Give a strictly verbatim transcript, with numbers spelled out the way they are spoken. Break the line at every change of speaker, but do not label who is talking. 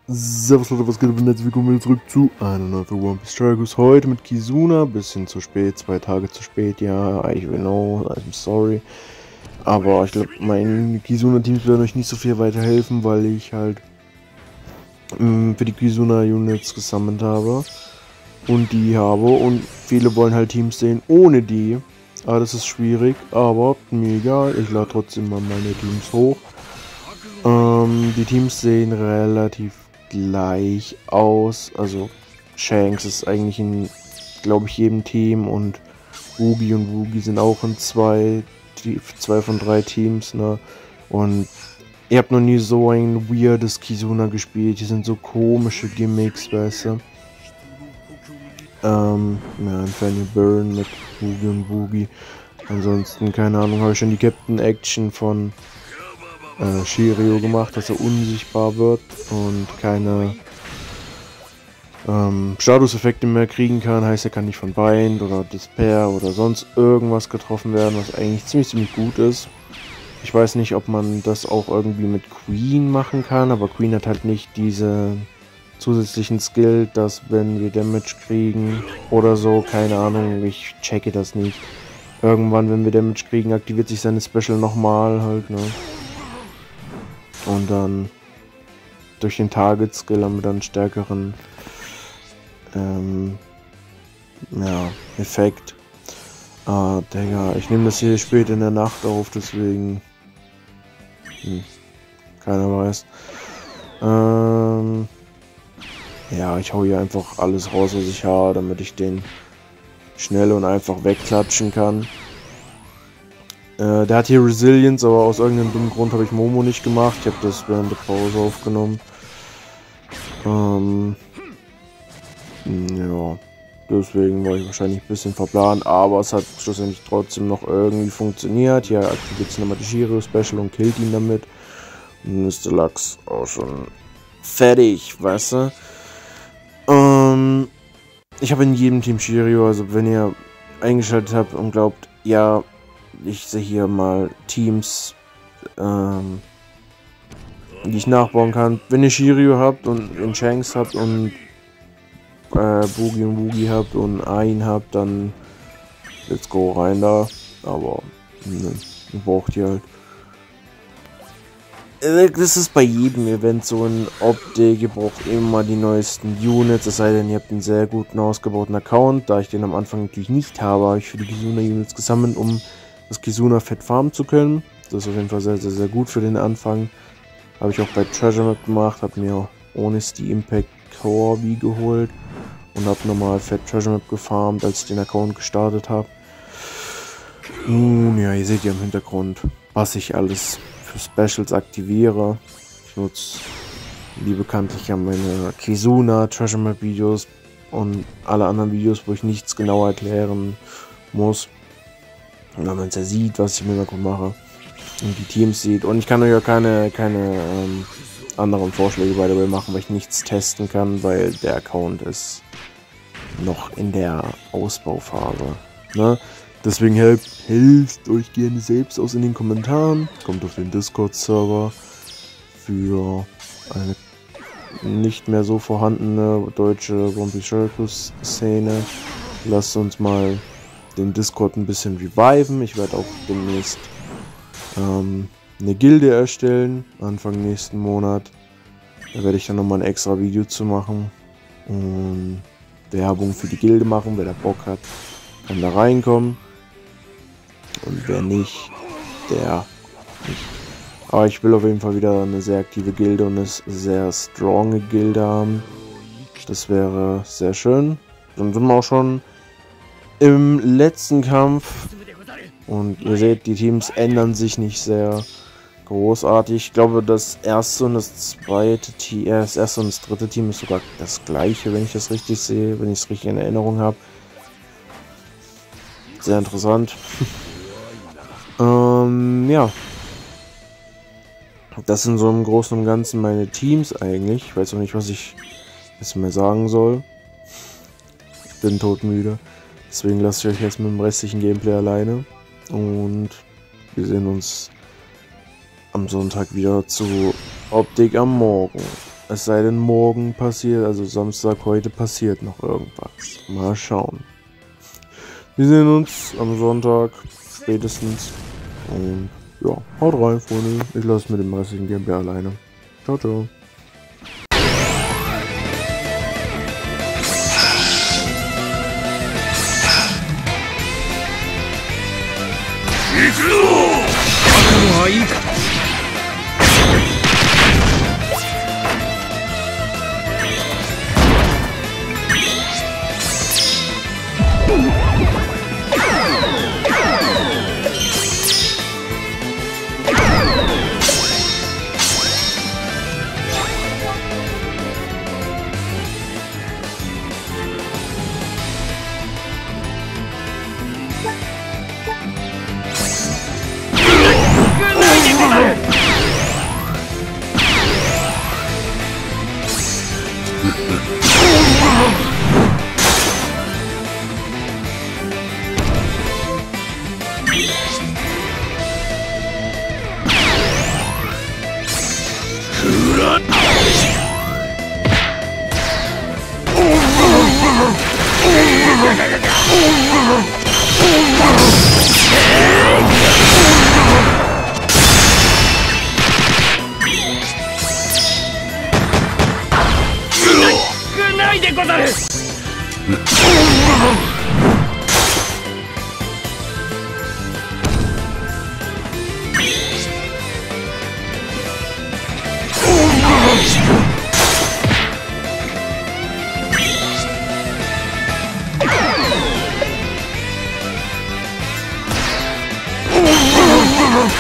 Servus Leute, was geht und herzlich willkommen wieder zurück zu einer neuen Folge One Piece Strikers. Heute mit Kizuna, bisschen zu spät, zwei Tage zu spät, ja, I know, I'm sorry. Aber ich glaube, mein Kizuna-Teams werden euch nicht so viel weiterhelfen, weil ich halt mh, für die Kizuna-Units gesammelt habe und die habe und viele wollen halt Teams sehen ohne die. Aber das ist schwierig, aber mir egal, ich lade trotzdem mal meine Teams hoch. Ähm, die Teams sehen relativ gleich aus, also Shanks ist eigentlich in, glaube ich, jedem Team und Boogie und Woogie sind auch in zwei, zwei von drei Teams, ne, und ich habe noch nie so ein weirdes Kizuna gespielt, die sind so komische Gimmicks, weißt du. Ähm, ja, Inferno Burn mit Boogie und Boogie, ansonsten, keine Ahnung, habe ich schon die Captain Action von Äh, Shiryu gemacht, dass er unsichtbar wird und keine ähm, Statuseffekte mehr kriegen kann, heißt er kann nicht von Bind oder Despair oder sonst irgendwas getroffen werden, was eigentlich ziemlich ziemlich gut ist. Ich weiß nicht, ob man das auch irgendwie mit Queen machen kann, aber Queen hat halt nicht diese zusätzlichen Skill, dass wenn wir Damage kriegen oder so, keine Ahnung, ich checke das nicht. Irgendwann, wenn wir Damage kriegen, aktiviert sich seine Special nochmal halt, ne? Und dann durch den Target Skill haben wir dann einen stärkeren ähm, ja, Effekt. Ah, Digga, ich nehme das hier spät in der Nacht auf, deswegen hm, keiner weiß. Ähm, ja, ich hau hier einfach alles raus, was ich habe, damit ich den schnell und einfach wegklatschen kann. Der hat hier Resilience, aber aus irgendeinem dummen Grund habe ich Momo nicht gemacht. Ich habe das während der Pause aufgenommen. Ähm, ja, deswegen war ich wahrscheinlich ein bisschen verplant, aber es hat schlussendlich trotzdem noch irgendwie funktioniert. Hier aktiviert es nochmal die Shiryu Special und killt ihn damit. Und dann ist der Lachs auch schon fertig, weißt du? Ähm, ich habe in jedem Team Shiryu, also wenn ihr eingeschaltet habt und glaubt, ja, ich sehe hier mal Teams, ähm, die ich nachbauen kann. Wenn ihr Shiryu habt und in Shanks habt und äh, Boogie und Woogie habt und Ain habt, dann let's go rein da. Aber ne, braucht ihr halt. Das ist bei jedem Event so in Optik. Ihr braucht immer die neuesten Units, es sei denn, ihr habt einen sehr guten ausgebauten Account. Da ich den am Anfang natürlich nicht habe, habe ich für die Kizuna Units gesammelt, um das Kizuna Fett farmen zu können. Das ist auf jeden Fall sehr, sehr, sehr gut für den Anfang. Habe ich auch bei Treasure Map gemacht, habe mir Honesty Impact Corby geholt und habe nochmal Fett Treasure Map gefarmt, als ich den Account gestartet habe. Nun ja, ihr seht ja im Hintergrund, was ich alles für Specials aktiviere. Ich nutze wie bekanntlich ja meine Kizuna Treasure Map Videos und alle anderen Videos, wo ich nichts genau erklären muss. Und wenn man es ja sieht, was ich im Hintergrund mache und die Teams sieht. Und ich kann euch ja keine, keine ähm, anderen Vorschläge bei dabei machen, weil ich nichts testen kann, weil der Account ist noch in der Ausbauphase. Ne? Deswegen helft, helft euch gerne selbst aus in den Kommentaren. Kommt auf den Discord-Server für eine nicht mehr so vorhandene deutsche One Piece Circus Szene. Lasst uns mal den Discord ein bisschen reviven. Ich werde auch demnächst ähm, eine Gilde erstellen, Anfang nächsten Monat. Da werde ich dann nochmal ein extra Video zu machen und Werbung für die Gilde machen. Wer da Bock hat, kann da reinkommen. Und wer nicht, der nicht. Aber ich will auf jeden Fall wieder eine sehr aktive Gilde und eine sehr stronge Gilde haben. Das wäre sehr schön. Dann sind wir auch schon im letzten Kampf und ihr seht, die Teams ändern sich nicht sehr großartig. Ich glaube, das erste und das zweite Team, äh, das erste und das dritte Team ist sogar das gleiche, wenn ich das richtig sehe, wenn ich es richtig in Erinnerung habe. Sehr interessant. ähm, ja. Das sind so im Großen und Ganzen meine Teams eigentlich. Ich weiß auch nicht, was ich jetzt mehr sagen soll. Ich bin todmüde. Deswegen lasse ich euch jetzt mit dem restlichen Gameplay alleine. Und wir sehen uns am Sonntag wieder zu Optik am Morgen. Es sei denn, morgen passiert, also Samstag, heute passiert noch irgendwas. Mal schauen. Wir sehen uns am Sonntag spätestens. Und ja, haut rein, Freunde. Ich lasse mit dem restlichen Gameplay alleine. Ciao, ciao.
Oh!